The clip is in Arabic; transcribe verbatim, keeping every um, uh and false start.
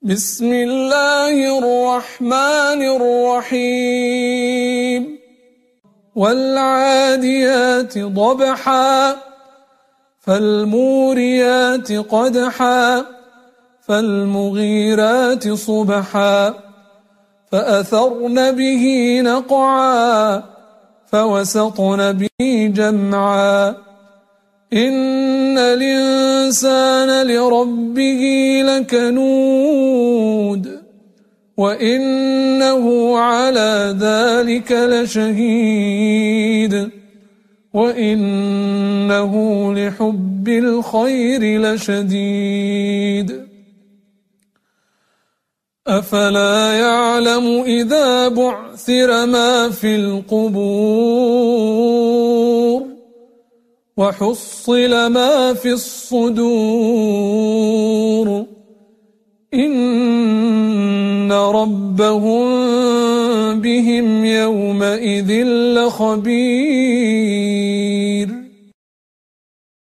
بسم الله الرحمن الرحيم والعاديات ضبحا فالموريات قدحا فالمغيرات صبحا فأثرن به نقعا فوسطن به جمعا إن الإنسان لربه لكنود وإنه على ذلك لشهيد وإنه لحب الخير لشديد أفلا يعلم إذا بعثر ما في القبور وحصل ما في الصدور إن ربهم بهم يومئذ لخبير.